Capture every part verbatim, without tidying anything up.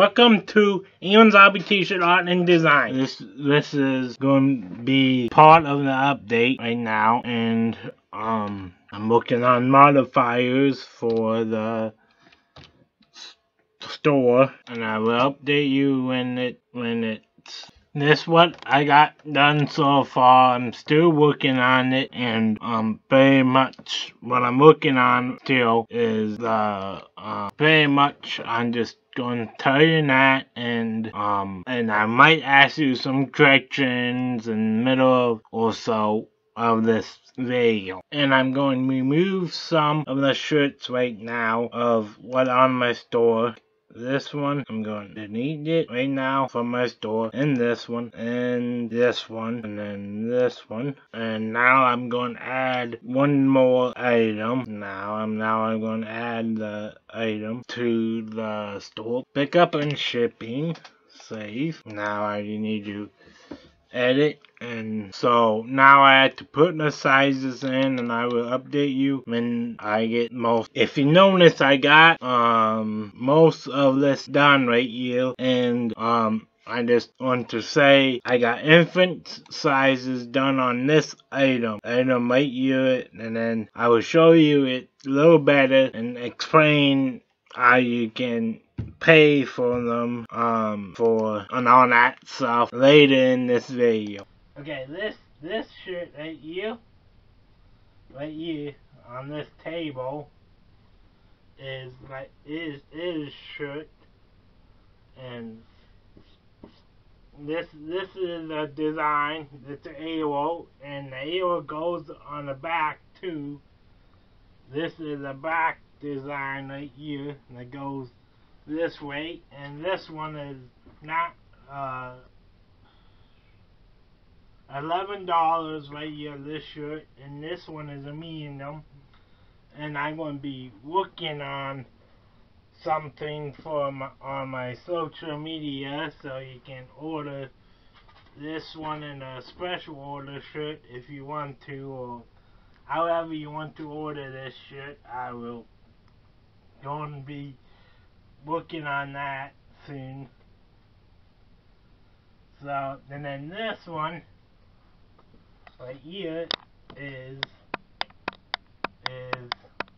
Welcome to Eon Zombie T-shirt art and design. This this is going to be part of the update right now, and um I'm working on modifiers for the store, and I will update you when it when it's this what I got done so far. I'm still working on it, and um very much what I'm working on still is the uh very much I'm just going to tell you that, and um and I might ask you some questions in the middle of or so of this video. And I'm going to remove some of the shirts right now of what on my store. This one, I'm going to delete it right now from my store, and this one, and this one, and then this one, and now I'm going to add one more item. Now I'm now I'm going to add the item to the store. Pickup and shipping, save. Now I need to edit, and so now I have to put the sizes in, and I will update you when I get most. If you notice, I got um most of this done right here, and um I just want to say I got infant sizes done on this item item right here, and then I will show you it a little better and explain how you can pay for them um for and all that stuff later in this video. Okay, this this shirt right here, right here on this table is like is is shirt, and this this is a design. It's an arrow, and the arrow goes on the back too. This is a back design right here that goes this way, and this one is not uh eleven dollars right here, this shirt, and this one is a medium, and I'm going to be working on something for my, on my social media, so you can order this one in a special order shirt if you want to, or however you want to order this shirt. I will going to be working on that soon. So, and then this one right here is is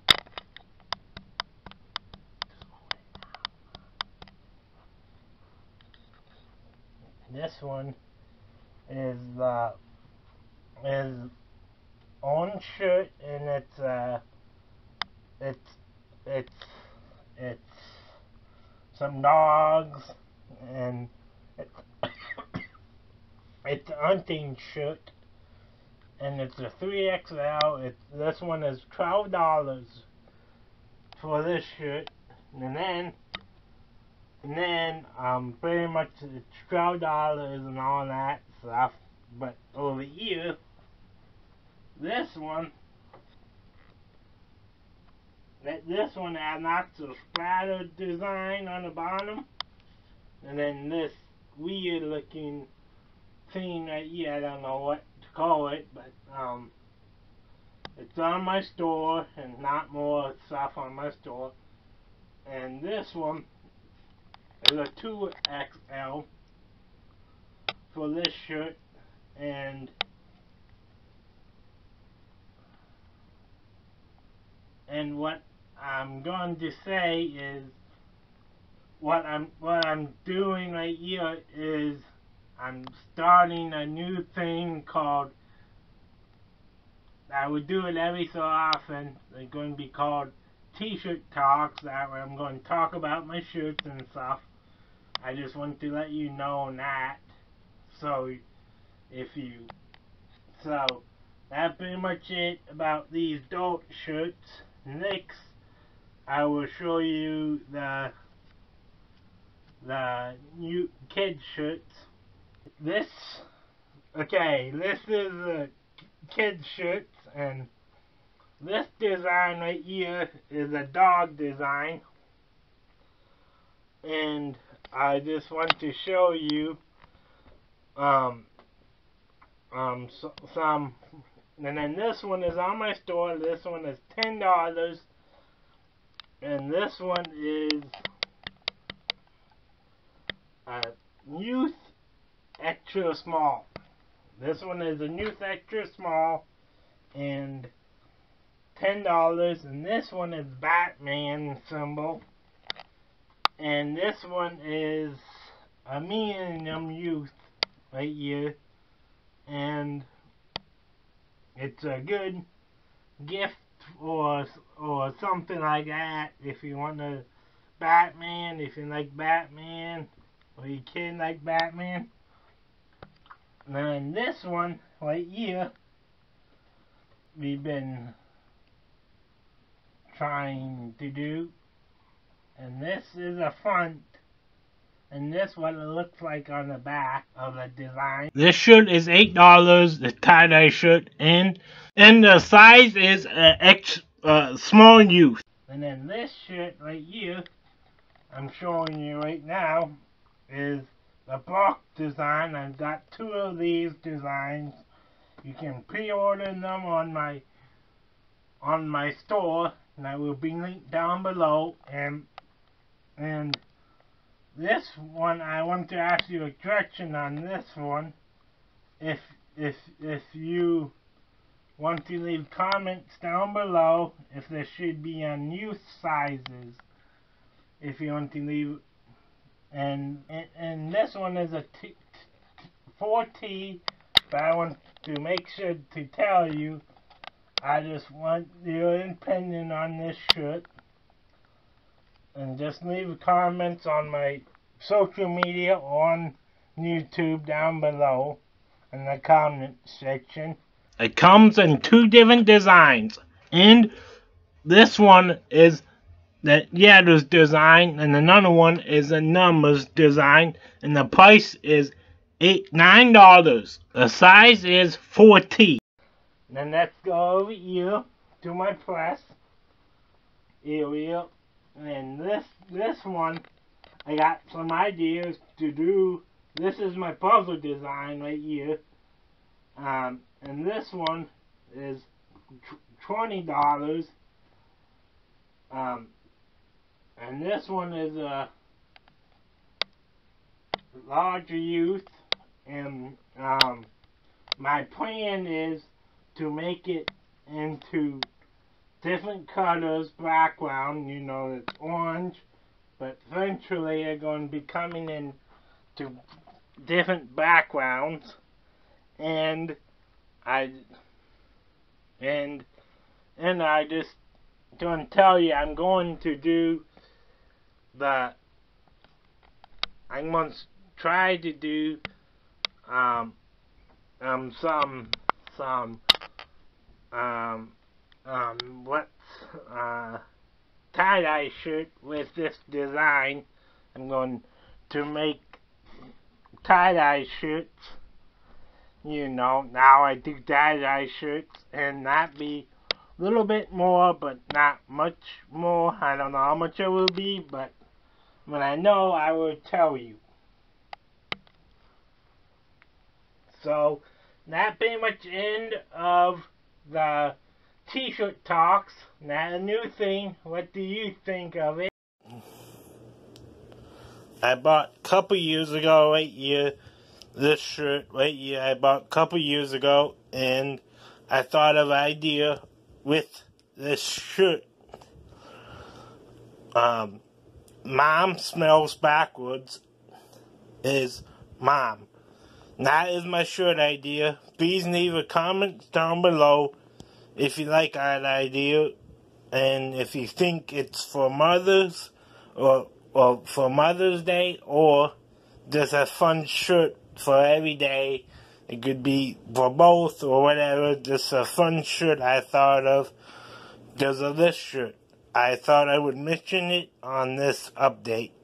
this one is the is orange shirt, and it's uh it's it's it's some dogs, and it's it's a hunting shirt, and it's a three X L. It's, this one is twelve dollars for this shirt, and then and then um pretty much it's twelve dollars and all that stuff. But over here, this one, that this one has lots of splatter design on the bottom, and then this weird looking thing right here, I don't know what to call it, but um it's on my store, and not more stuff on my store. And this one is a two X L for this shirt, and and what I'm going to say is what I'm what I'm doing right here is I'm starting a new thing called, I would do it every so often. It's going to be called T-shirt Talks. That way I'm going to talk about my shirts and stuff. I just want to let you know that. So if you so that's pretty much it about these adult shirts. Next, I will show you the the new kid shirts. This okay, this is a kid shirts, and this design right here is a dog design, and I just want to show you um um so, some, and then this one is on my store. This one is ten dollars, and this one is a youth extra small. This one is a youth extra small and ten dollars, and this one is Batman symbol, and this one is a medium youth right here, and it's a good gift or or something like that if you want to Batman, if you like Batman or your kid like Batman. And then this one right here we've been trying to do, and this is a front, and this is what it looks like on the back of the design. This shirt is eight dollars, the tie-dye shirt, and and the size is uh, X, uh, small youth. And then this shirt right here, I'm showing you right now, is the block design. I've got two of these designs. You can pre-order them on my on my store, and I will be linked down below. And and this one, I want to ask you a question on this one. If if if you want to leave comments down below, if there should be on youth sizes, if you want to leave, and and, and this one is a t four T, but I want to make sure to tell you, I just want your opinion on this shirt. And just leave comments on my social media or on YouTube down below in the comment section. It comes in two different designs, and this one is the Yadda's design, and another one is a numbers design, and the price is eight nine dollars. The size is four T. Then let's go over here to my press area. And this this one, I got some ideas to do. This is my puzzle design right here. Um, and this one is twenty dollars. Um, and this one is a larger youth. And um, my plan is to make it into different colors, background, you know, it's orange, but eventually they're going to be coming in to different backgrounds, and I, and, and I just going to tell you, I'm going to do the, I'm going to try to do, um, um, some, some, um, Um, what's, uh, tie-dye shirt with this design. I'm going to make tie-dye shirts. You know, now I do tie-dye shirts, and that be a little bit more, but not much more. I don't know how much it will be, but when I know, I will tell you. So, that pretty much end of the T-shirt talks. Not a new thing. What do you think of it? I bought a couple years ago right here, this shirt right here, I bought a couple years ago, and I thought of an idea with this shirt. Um, Mom smells backwards is Mom. That is my shirt idea. Please leave a comment down below if you like that idea, and if you think it's for mothers, or or for Mother's Day, or just a fun shirt for every day. It could be for both or whatever. Just a fun shirt I thought of because of this shirt. I thought I would mention it on this update.